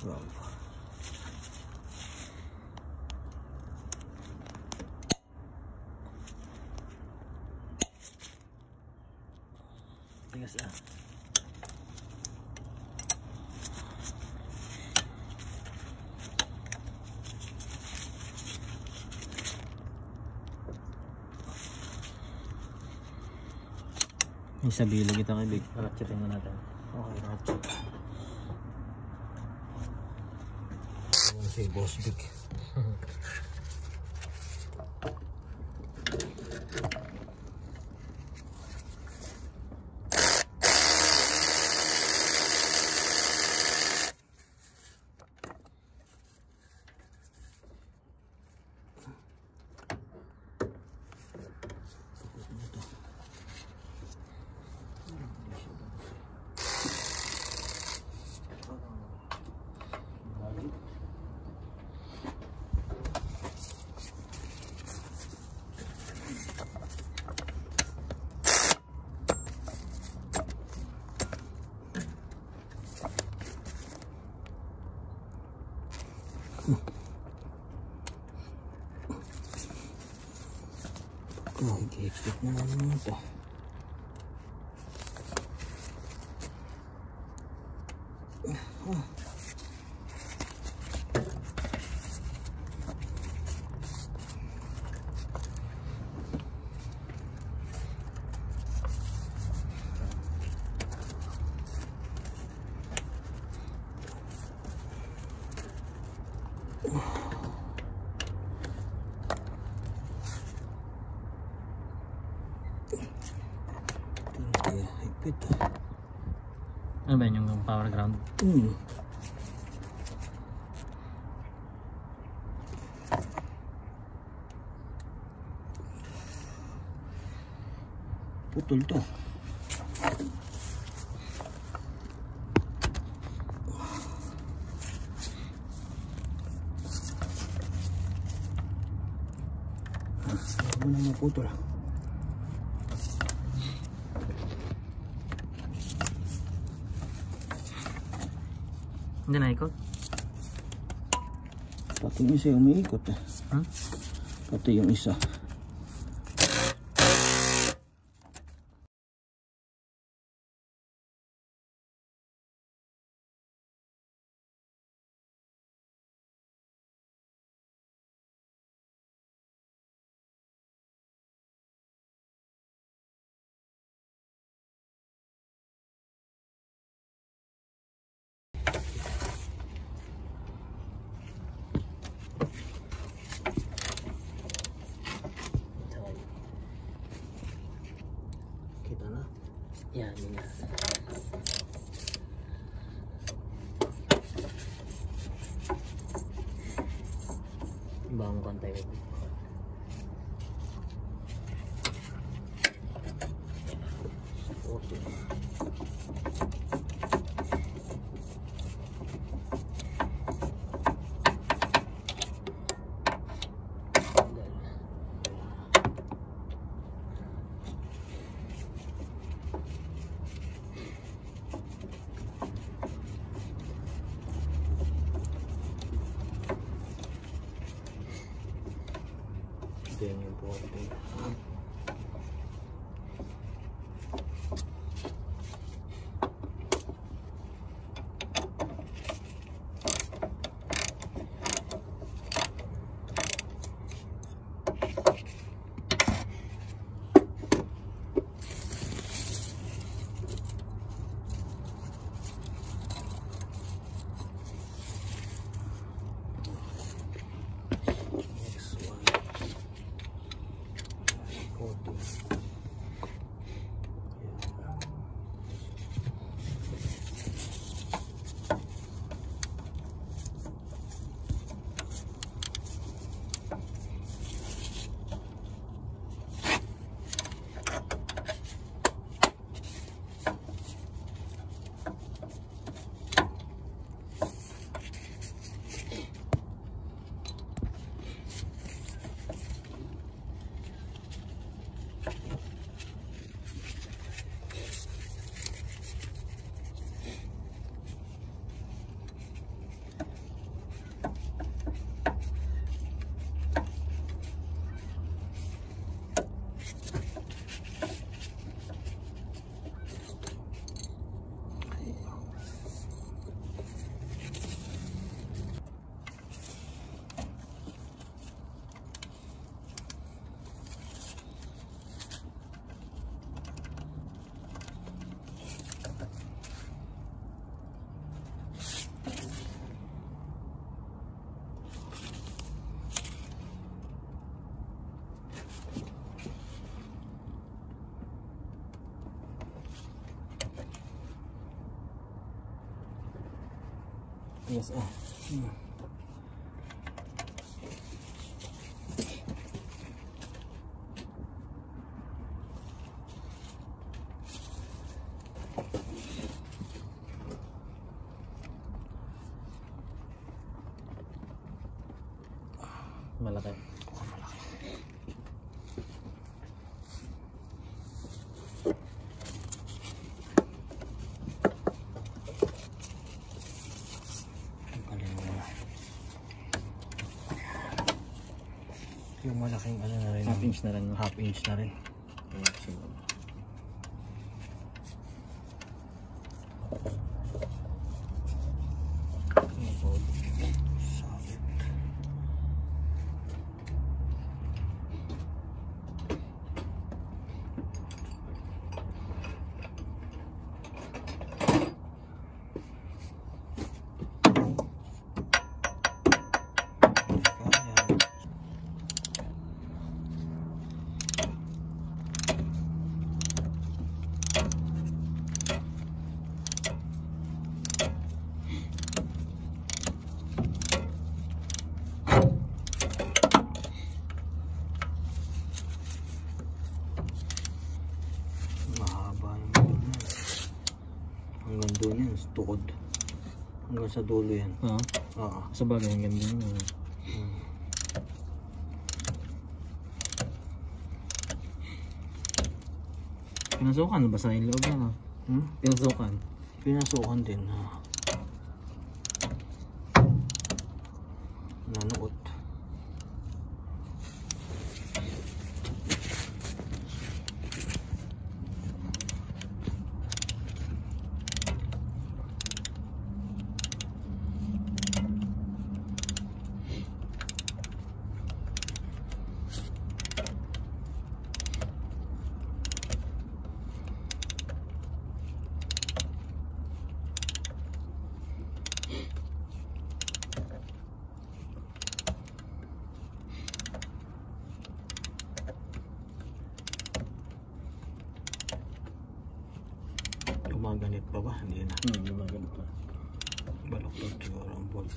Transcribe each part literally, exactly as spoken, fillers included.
Wow. Tigas ah. May sabilo kita kay Big. Ratchetin na natin. Okay, ratchet. Ayan si Boss Big. Oh, higit-higit na naman ito. Oh. Ito. Ano ba yun, yung power ground? Hmm. Putol to. Ano na maputol? Hindi na ikot? Pati yung isa yung may ikot eh. Hmm? Pati yung isa. Yan, yan. Bangun kontak. Oke. Ito yung important. Yes, ah. Hmm. Malaki. Oh, malaki. Yung malaking ano na rin. Half inch na rin. No? Half inch na rin. Hanggang doon yan, tukod. Hanggang sa dulo yan. Oo. Oo. Sa bagay, ang ganda yun. Hmm. Pinasukan ba sa yung loob na? Hmm? Pinasukan. Pinasukan din. Ha? Nanuot. Gumaganit pa ba? Hindi na. Hmm, gumaganit pa. Baluktot siguro ang bolt.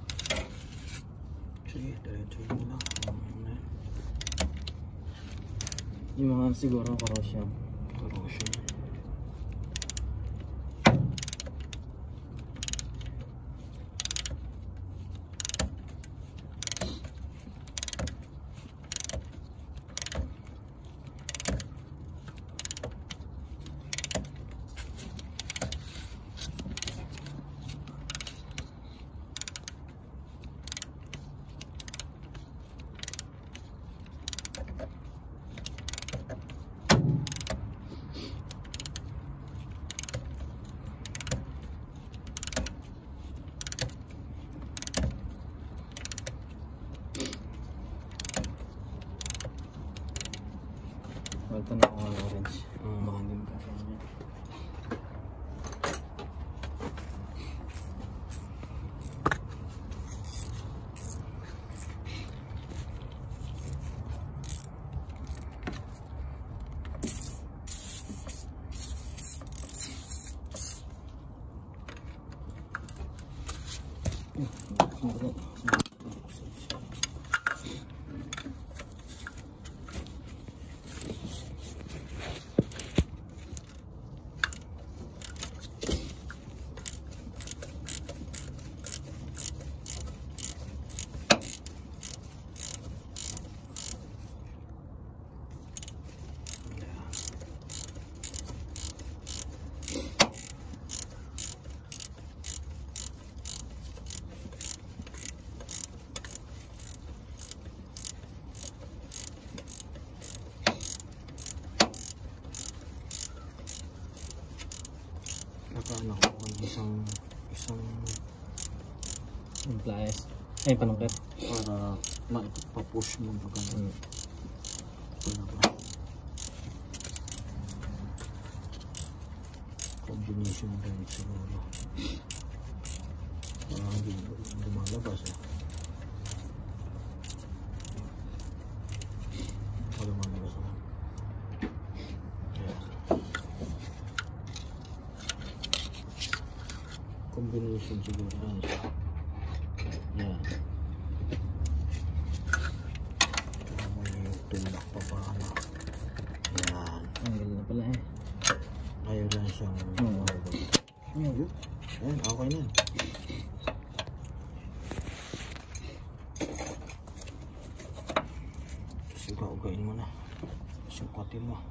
Sige, diretso mo lang. Yung mga siguro corrosion. Corrosion. Ito na ako ang orange. Uh, Makalim ka sa inyo. Nakaano ko ng isang isang yung pliers. Ay, panungkit. para maipapush mo ba ganun. Hmm. Wala ba? Combination din siguro. Parang hindi lumalabas eh. O lumalabas na. Yes. Kung combination siguro. Yan siya. Yan. Kaya mo yung tulak pa pa ano. Yan. Ang ganda na pala eh. Ayaw lang siyang Hmm. Ayun. Ayan, okay na. Uga-ugain mo na. Sungkatin mo.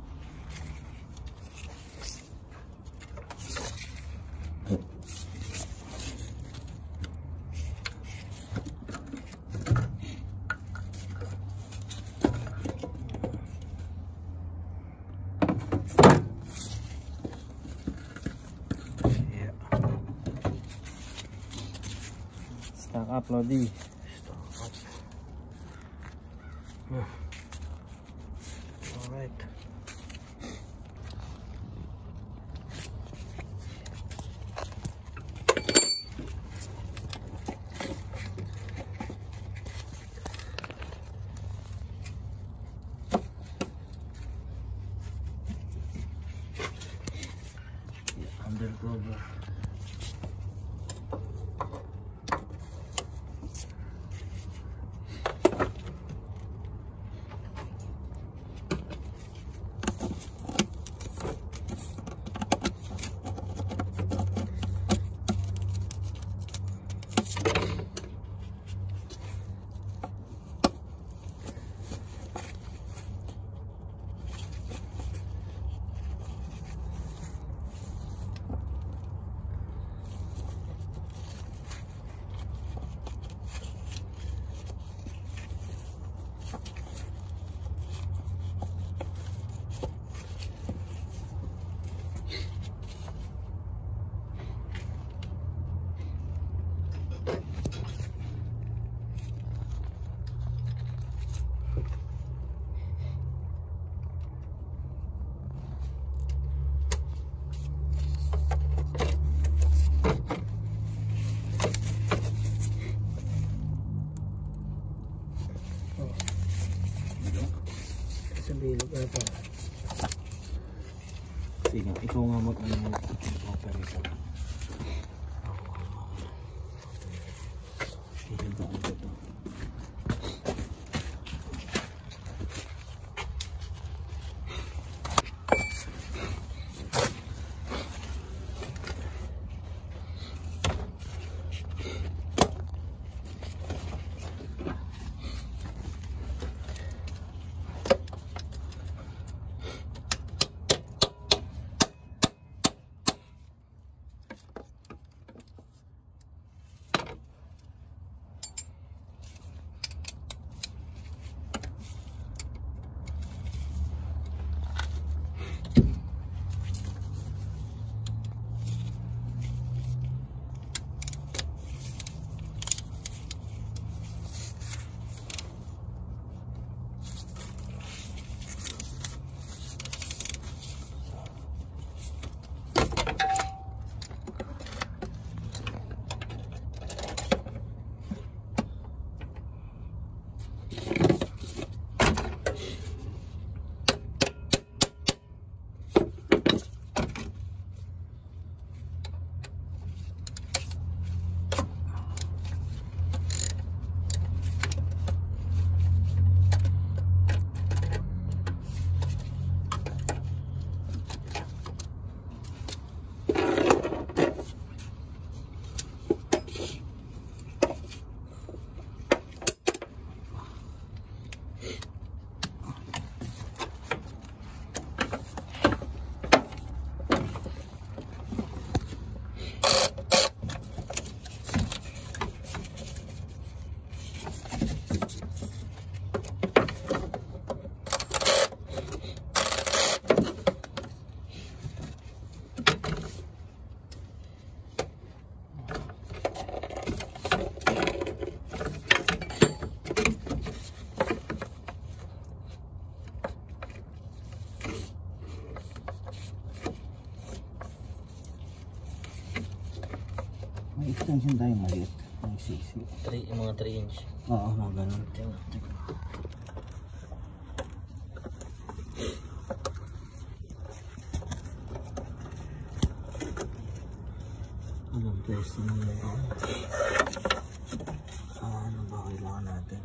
Stack up, Lodi. Stop. Hmm. Alright. Undercover. Sa bilog ata. Sige, ikaw nga mag-ano mo. Operator. Hihiba ko ito. May extension tayo maliit. May sisi. three, yung mga three inch. Oo, mga ganun. Ano Testing mo na yun. Ah, ano ba kailangan natin?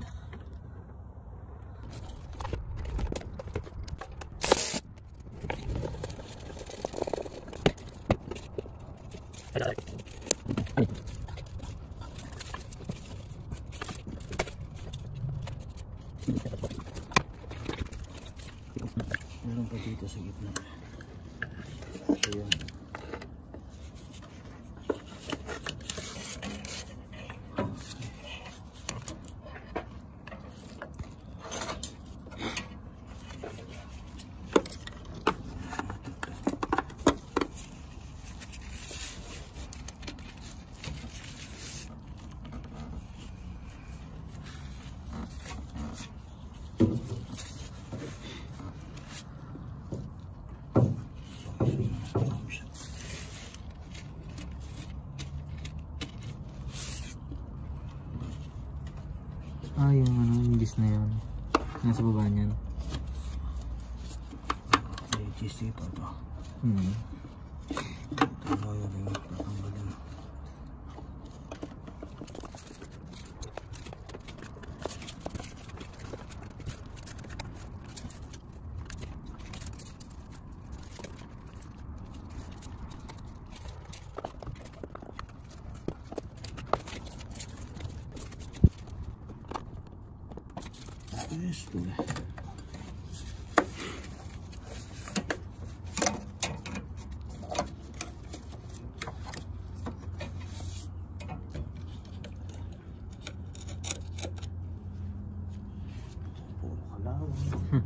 Meron pa dito sa gitna. Ayan. Ah, yung ano, yung bis na yun. Nasa baba niyan. May G C pa to. Hmm. Ito ba yun yung tatanggalin. Esto eh. Puro kalawang. Hmm.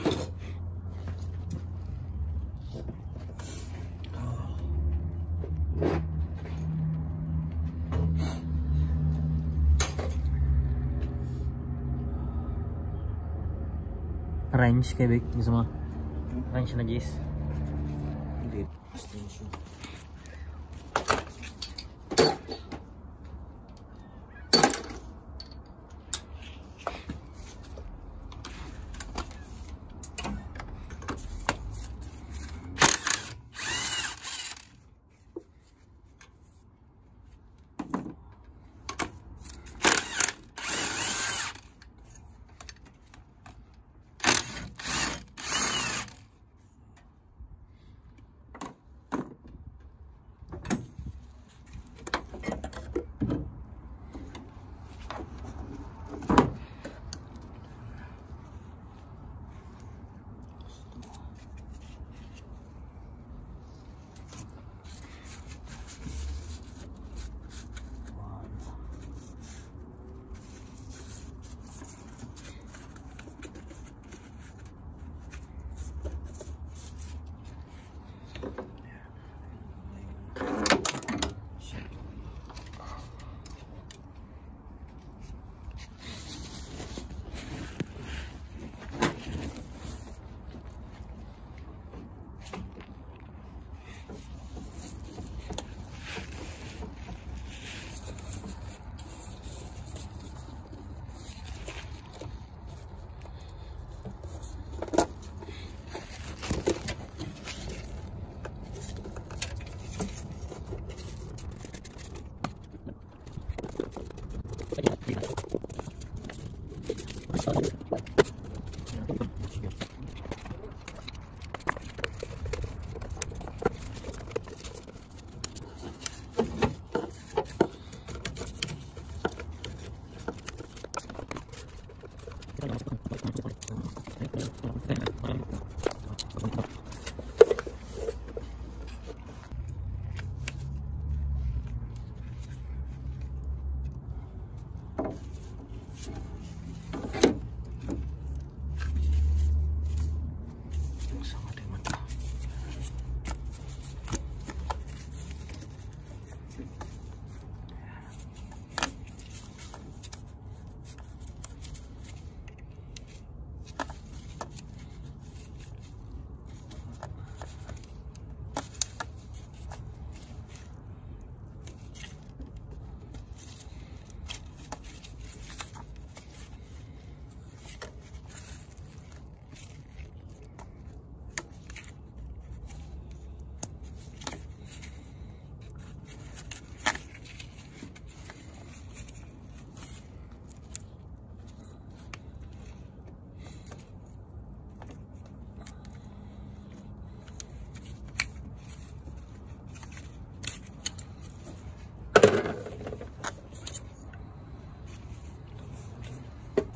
Range, civic. Gusto mo? Range na G's. Hindi. Extension.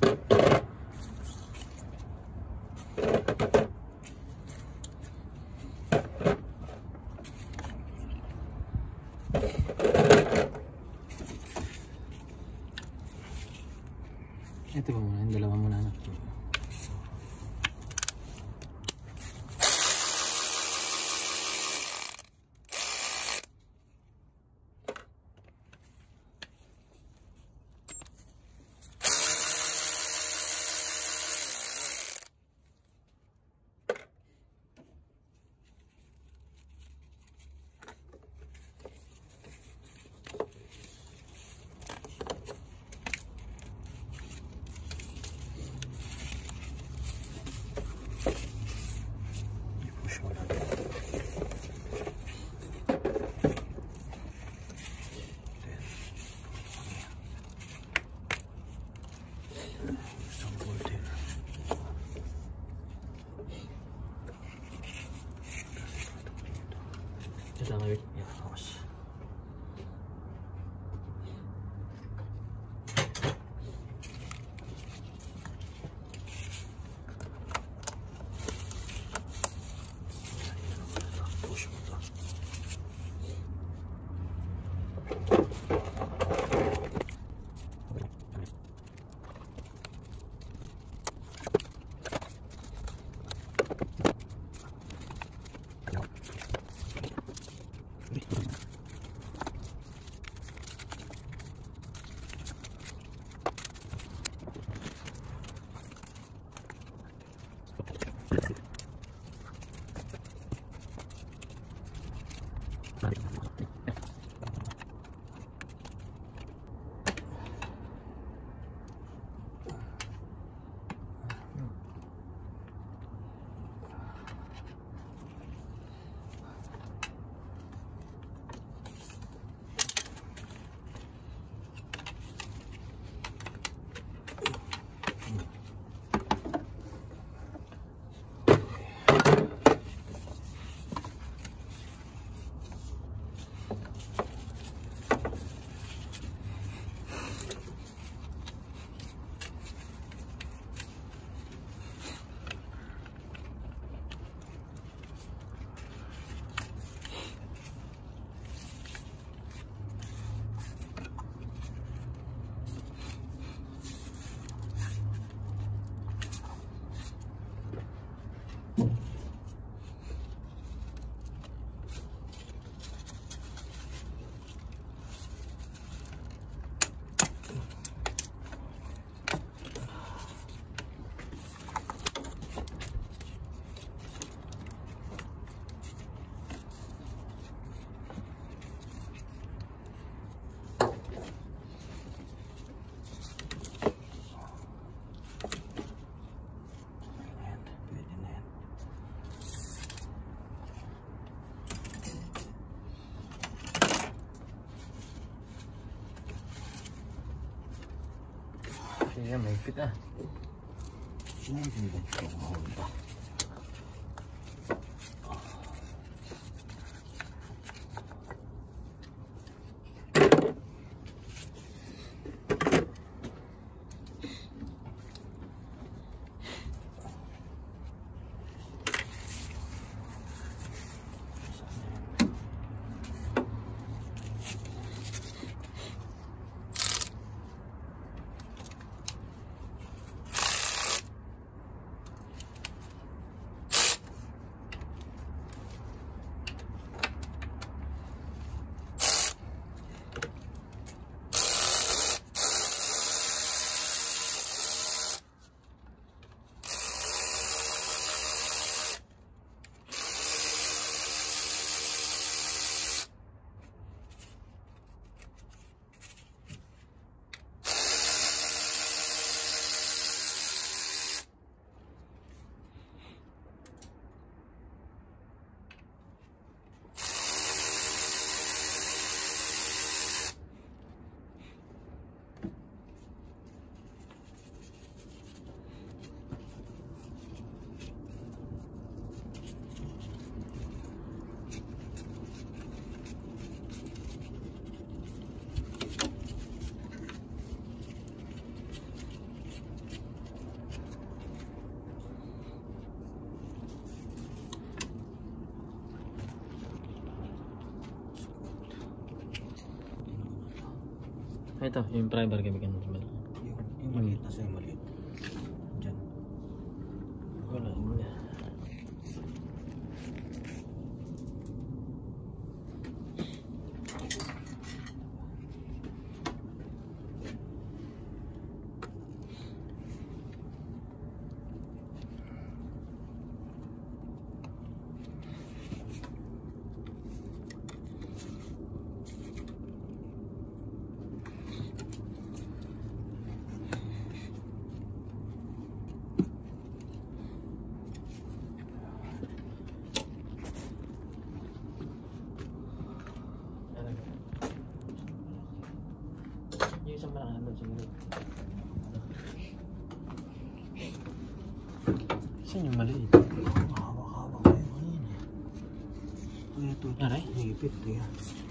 Ito ba muna, yung dalawa muna na. Tama yun. Yeah, awas. Push mo to. Kaya may fit ah. Hindi hindi ko mahulta. Ito, yung primer kaibigan mo. Yung, yung maliit na sa'yo, maliit. Diyan. Wala, wala. Yung isang malaki nandun siguro. Saan yung maliit? Hawak-hawak kayo ngayon eh. Kaya ito, ito. Aray? Higipit eh.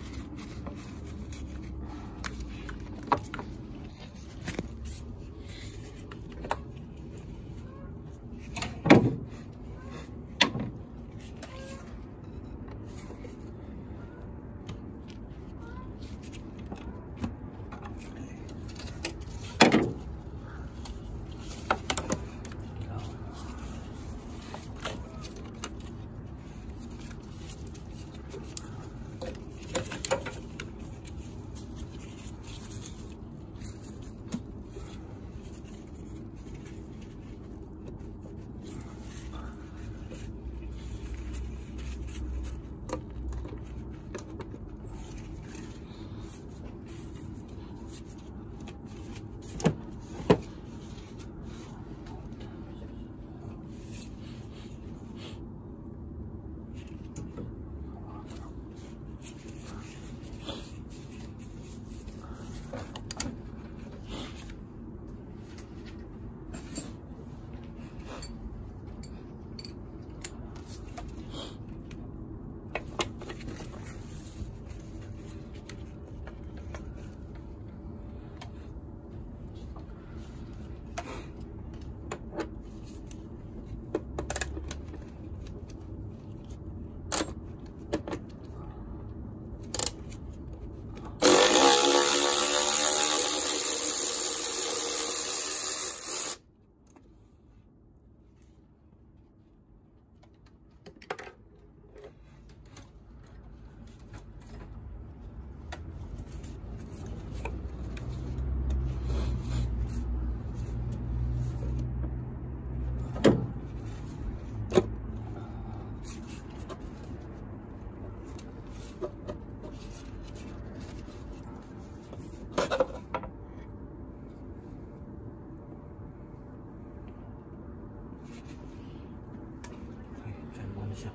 siya.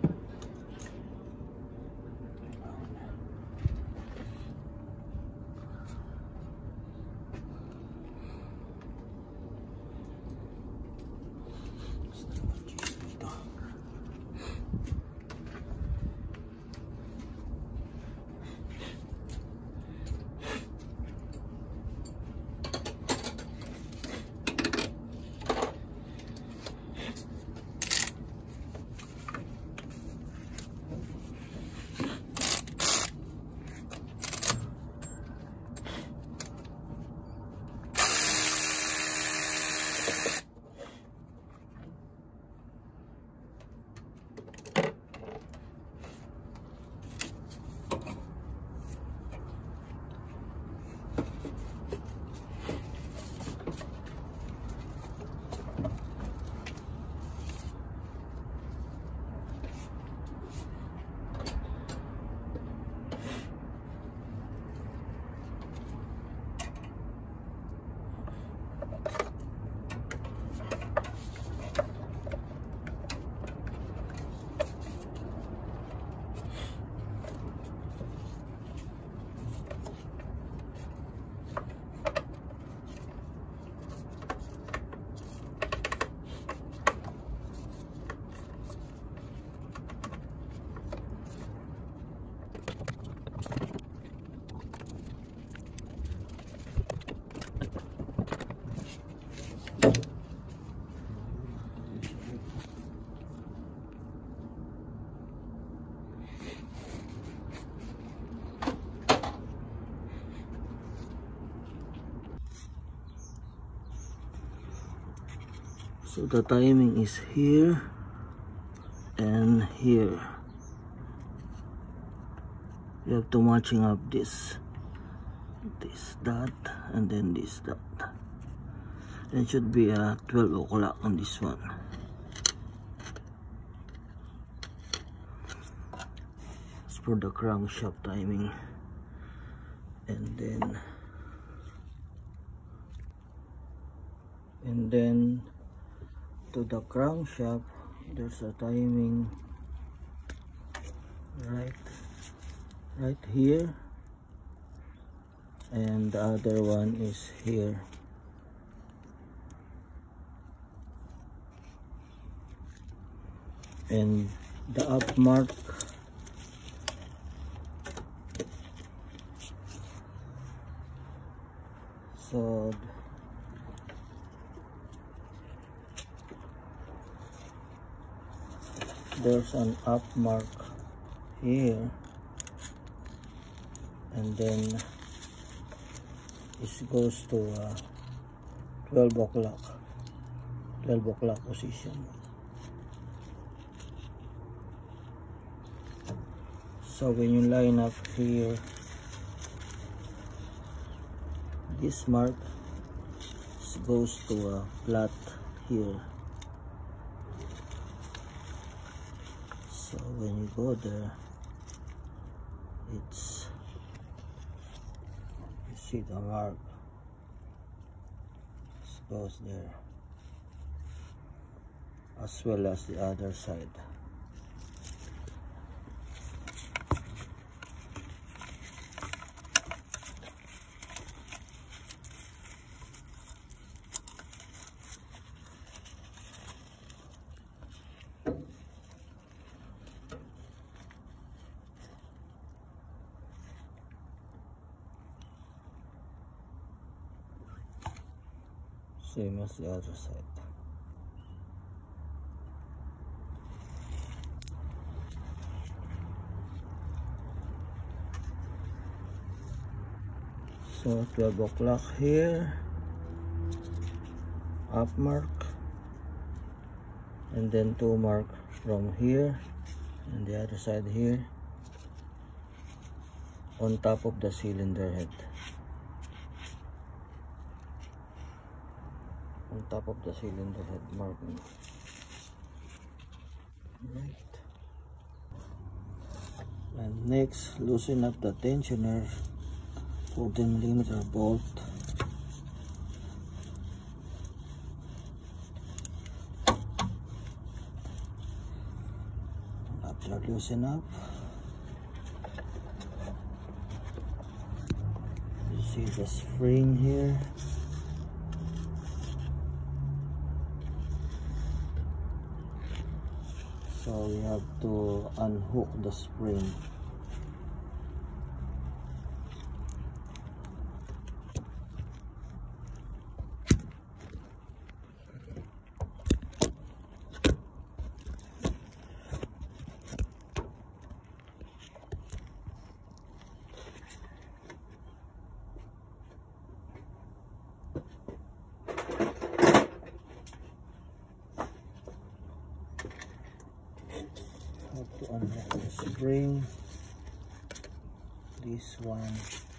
So the timing is here and here. You have to matching up this, this dot, and then this dot. And it should be uh, twelve o'clock on this one. As for the crankshaft timing, and then and then to the crankshaft, there's a timing right right here, and the other one is here. And the up mark so there's an up mark here, and then it goes to uh, twelve o'clock twelve o'clock position. So when you line up here, this mark goes to a flat here. So when you go there, it's, you see the mark, it goes there, as well as the other side. Same as the other side. So twelve o'clock here, up mark, and then two mark from here and the other side here on top of the cylinder head. On top of the cylinder head marking. Right. And next, loosen up the tensioner, fourteen millimeter bolt. After loosen up, you see the spring here. So we have to unhook the spring. Have to unhook the spring. This one,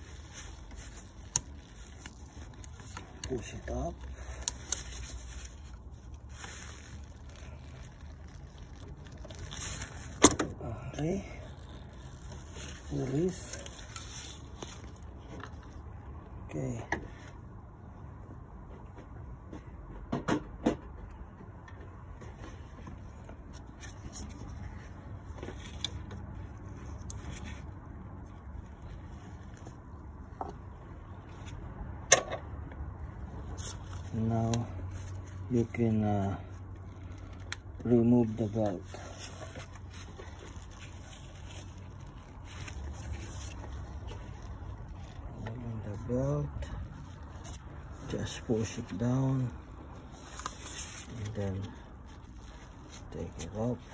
push it up. Okay, release. Okay. Now you can uh, remove the belt. Remove the belt, just push it down and then take it up.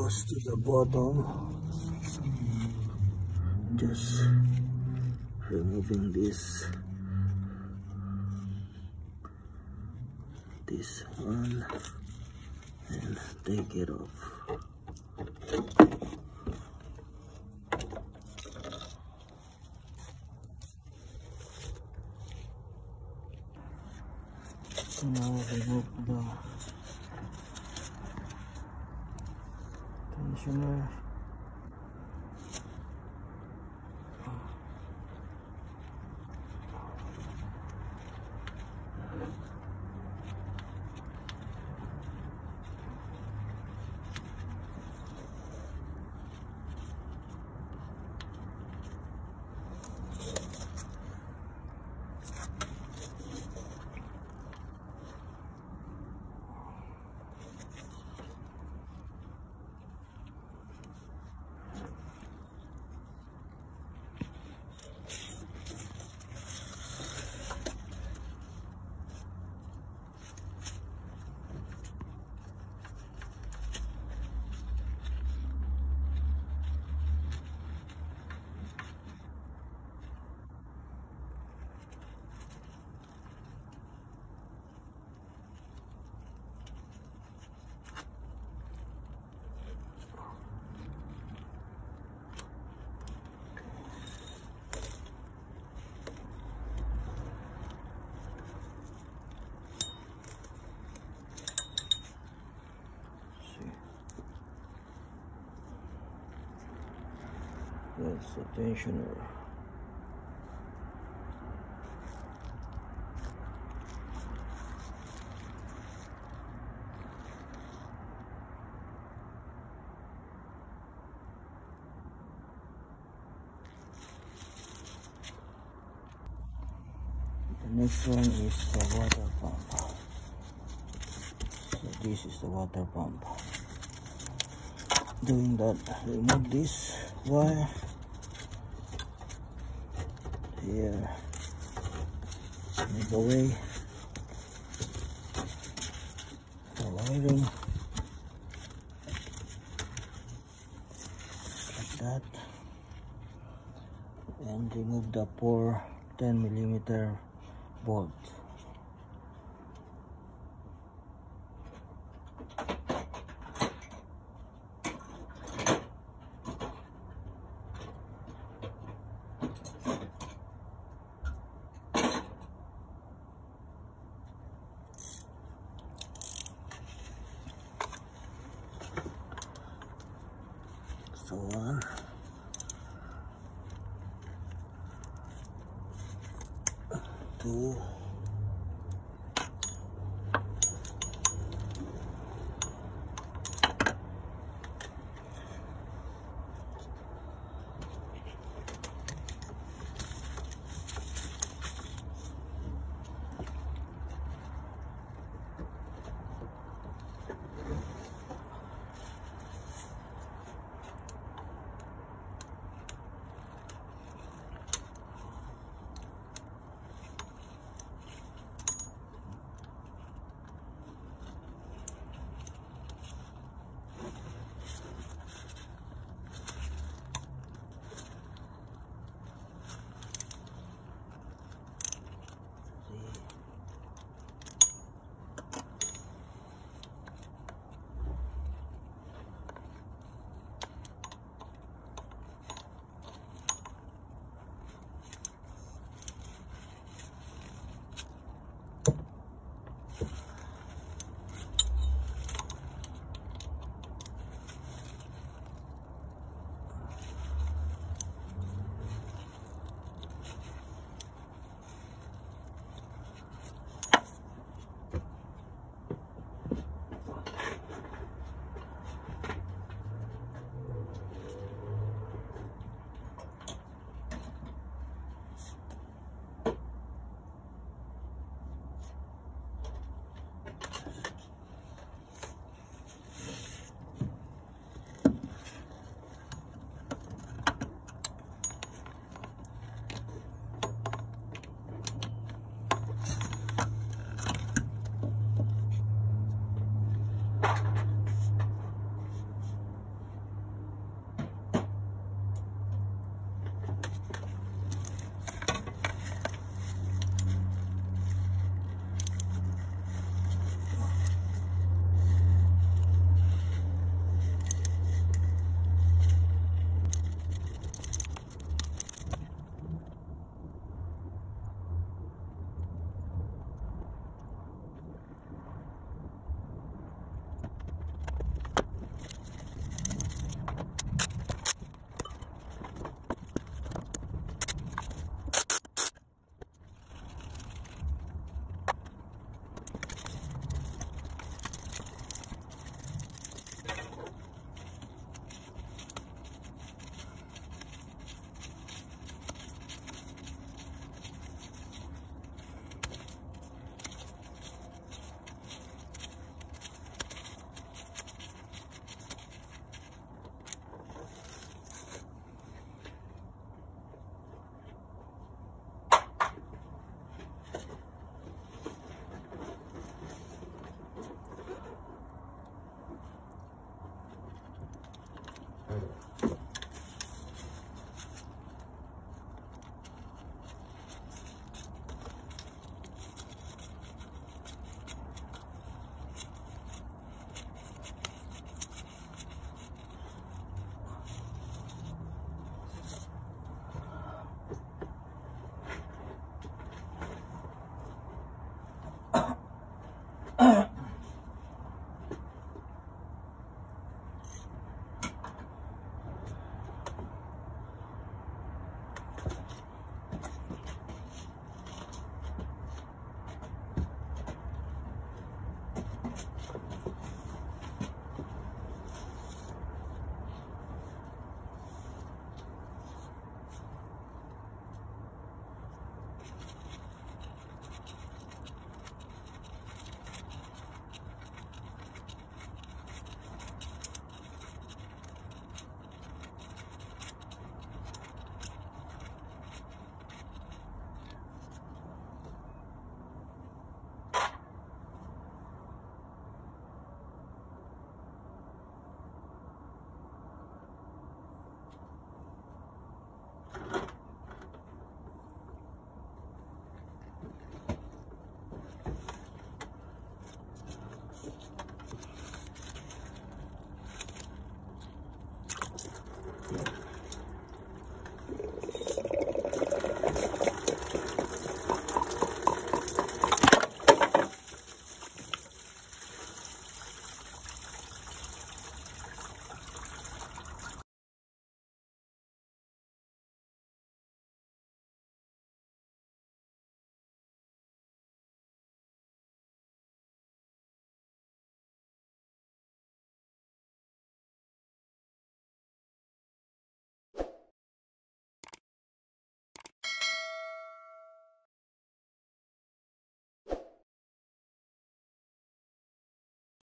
goes to the bottom. Just removing this this one and take it off. Now remove the tensioner. That's the tensioner. The next one is the water pump. So this is the water pump. Doing that, remove this wire here, move away the wiring like that, and remove the four ten millimeter bolt. So one, two,